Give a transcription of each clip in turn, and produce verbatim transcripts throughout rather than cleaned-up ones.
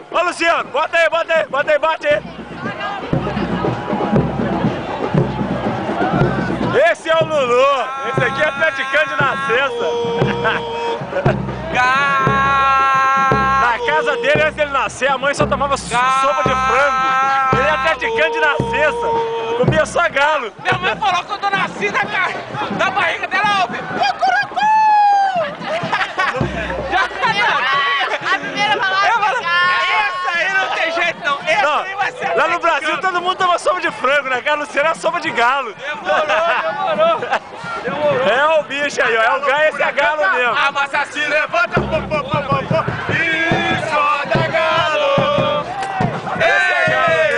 Ô Luciano, bota aí, bota aí, bota aí, bate aí. Esse é o Lulu, esse aqui é praticante de nascença. Na casa dele, antes dele nascer, a mãe só tomava sopa de frango. Ele é praticante de nascença, comia só galo. Minha mãe falou que eu tô nasci na, na barriga dela, ouve. A primeira palavra. Essa aí não tem jeito não. Essa Não, aí vai ser lá no Brasil todo mundo toma sopa de frango, né? Cara, Luciano é sopa de galo. Demorou, demorou. Demorou. É o bicho aí, ó. É o galo, esse é galo mesmo. A massa se levanta, pô, pô, pô, pô, pô. E roda galo. Esse é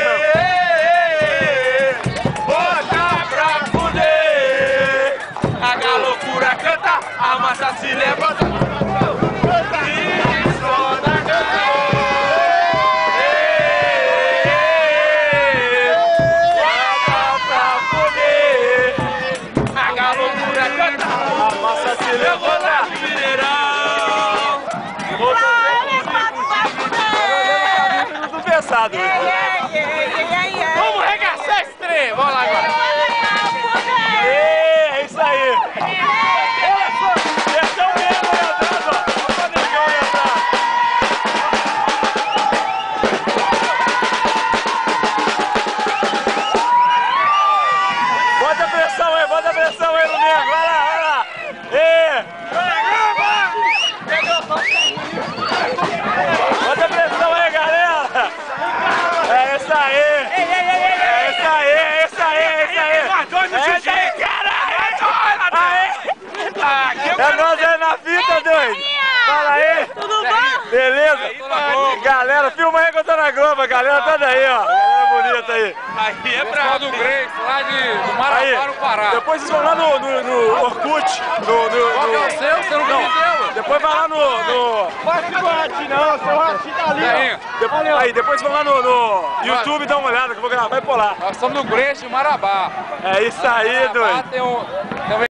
galo mesmo. Bota pra fuder. A galocura canta, a massa se levanta. Vamos regaçar esse trem! Vamos lá agora! É isso aí! Olha só! Esse é o mesmo aí atrás, ó! Olha o negão aí atrás! Bota a pressão aí, bota a pressão aí no nego! Vai lá, vai lá! Ê! Bota a pressão aí, galera! É isso aí! É isso aí, é isso aí, é isso aí! É isso aí, caralho! É nós aí na fita, doido! Fala aí! Tudo bom? Beleza? Galera, filma aí que eu tô na Globo, galera toda aí, ó! Galera bonita aí! Aí é Pessoal do Grace, lá de, do Marabá, no Pará. Depois vocês vão lá no, no, no Orkut, no... no, Qual que é o no... seu? Você não entendeu? Depois vai lá no... no... Pode ficar o ratinho não, seu ratinho tá ali, Aí, Depois, aí, depois vão lá no, no YouTube e dá uma olhada que eu vou gravar e por lá. nós estamos no Grace de Marabá. É isso aí, Marabá doido! tem um,